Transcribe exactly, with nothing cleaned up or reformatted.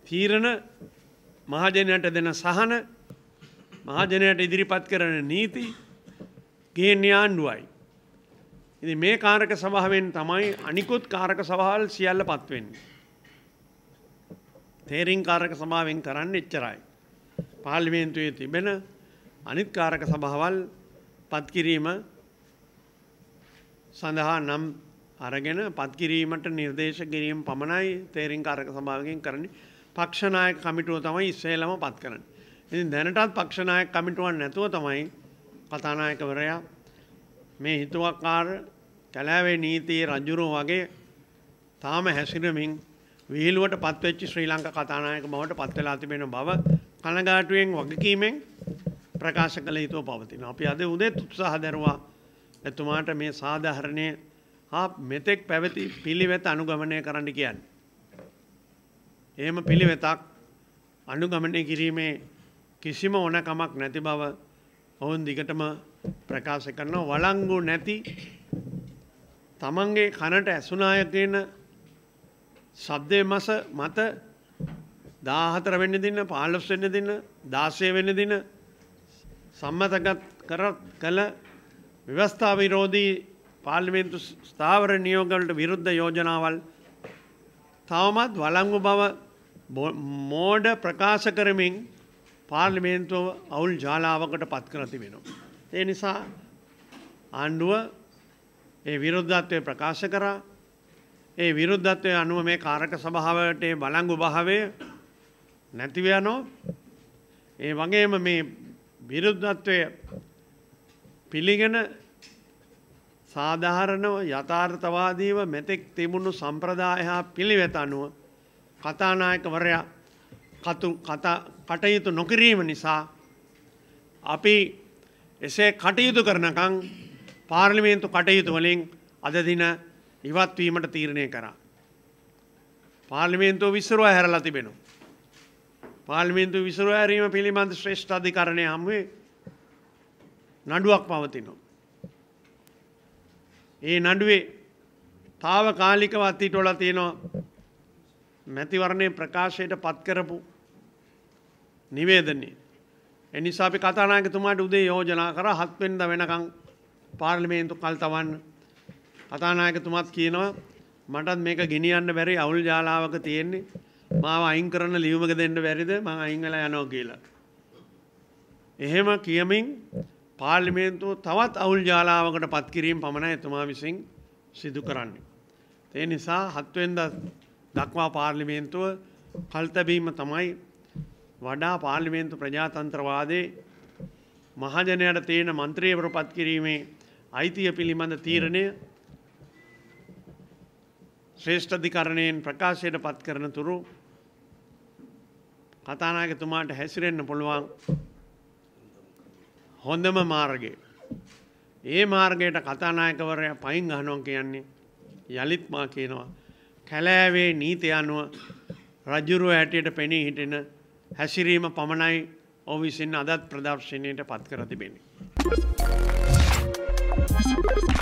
තීරණ මහජනයට දෙන සහන මහජනයට ඉදිරිපත් කරන නීති ගේන්නේ ආණ්ඩුවයි. ඉතින් මේ කාරක සභාවෙන් තමයි අනිකුත් කාරක සභාවල් සියල්ල පත් වෙන්නේ. තේරීම් කාරක සභාවෙන් කරන්නේ එච්චරයි. පාර්ලිමේන්තුවේ තිබෙන අනිත් කාරක සභාවල් පත් කිරීම සඳහා නම් අරගෙන පත් කිරීමට නිර්දේශ කිරීම පමණයි තේරීම් කාරක සභාවකින් කරන්නේ. පක්ෂ නායක කමිටුව තමයි ඉස්සෙල්ලාම පත් කරන්නේ. ඉතින් දැනටත් පක්ෂ නායක කමිටුවක් නැතුව තමයි කතානායකවරයා මේ හිතුවක්කාර කැලෑවේ නීතියේ රජුරෝ වගේ තාම හැසිරෙමින් විහිළුවට පත්වෙච්ච ශ්‍රී ලංකා කතානායක බවට පත් වෙලා තිබෙන බව කනගාටුවෙන් වගකීමෙන් ප්‍රකාශ කළ යුතුව පවතිනවා. අපි අද උදේත් උත්සාහ දරුවා එතුමාට මේ සාධාරණයේ හා මෙතෙක් පැවති පිළිවෙත අනුගමනය කරන්න කියන්නේ. එහෙම පිළිවෙතක් අනුගමනය කිරීමේ කිසිම ඕනකමක් නැති බව ඔවුන් දිගටම ප්‍රකාශ කරනවා. වළංගු නැති තමන්ගේ කනට ඇසුනාය කියන ශබ්දයේ මස මත දාහතර වෙනි දින පහළොස් වෙනි දින දාසය වෙනි දින සම්මතගත කර කළ ව්‍යවස්ථා විරෝධී පාර්ලිමේන්තු ස්ථාවර නියෝගවලට විරුද්ධ යෝජනාවල් තවමත් වළංගු බව මෝඩ ප්‍රකාශ කරමින් පාර්ලිමේන්තුව අවුල් ජාලාවකට පත් කර තිබෙනවා. ඒ නිසා ආණ්ඩුව ඒ විරුද්ධත්වය ප්‍රකාශ කරා. ඒ විරුද්ධත්වය අනුව මේ කාරක සභාවට බලංගු භාවය නැතිව යනවා. ඒ වගේම මේ විරුද්ධත්වය පිළිගෙන සාධාරණව යථාර්ථවාදීව මෙතෙක් තිබුණු සම්ප්‍රදාය හා පිළිවෙත අනුව කතානායකවරයා කතු කතා කටයුතු නොකිරීම නිසා අපි එසේ කටයුතු කරනකම් පාර්ලිමේන්තු කටයුතු වලින් අද දින ඉවත් වීමට තීරණය කරා. පාර්ලිමේන්තුව විසිරුවා හැරලා තිබෙනවා. පාර්ලිමේන්තුව විසිරුවා හැරීම පිළිබඳ ශ්‍රේෂ්ඨ අධිකරණය හමුවේ නඩුවක් පවතිනවා. ඒ නඩුවේ తాවකාලිකව අත්හිටවලා තියෙනවා මැතිවරණයේ ප්‍රකාශයට පත් කරපු නිවේදනය. ඒ නිසා අපි කතානායකතුමාට උදේ යෝජනා කරා හත් වෙනිදා වෙනකන් පාර්ලිමේන්තු කල් තවන්න. කතානායකතුමාත් කියනවා මටත් මේක ගෙනියන්න බැරි අවුල් ජාලාවක තියෙන්නේ. මාව අයින් කරන ලියුමක දෙන්න බැරිද? මම අයින් වෙලා යනවා කියලා. එහෙම කියමින් පාර්ලිමේන්තුව තවත් අවුල් ජාලාවකට පත් කිරීම පමණයි එතුමා විසින් සිදු කරන්නේ. ඒ නිසා හත් වෙනිදා දක්වා පාර්ලිමේන්තුව කල් තැබීම තමයි වඩා පාර්ලිමේන්තු ප්‍රජාතන්ත්‍රවාදයේ මහජනයාට තියෙන මන්ත්‍රීවරු පත් කිරීමේ අයිතිය පිළිබඳ තීරණය ශ්‍රේෂ්ඨාධිකරණයෙන් ප්‍රකාශයට පත් කරන තුරු කතානායකතුමාට හැසිරෙන්න පුළුවන් හොඳම මාර්ගය. ඒ මාර්ගයට කතානායකවරයා පයින් ගහනවා කියන්නේ යලිත් මා කියනවා කැලෑවේ නීතිය අනුව රජුරුව හැටියට පෙනී හිටින හැසිරීම පමණයි ඔහු විසින් අදත් ප්‍රදර්ශනයට පත් කර තිබෙන්නේ.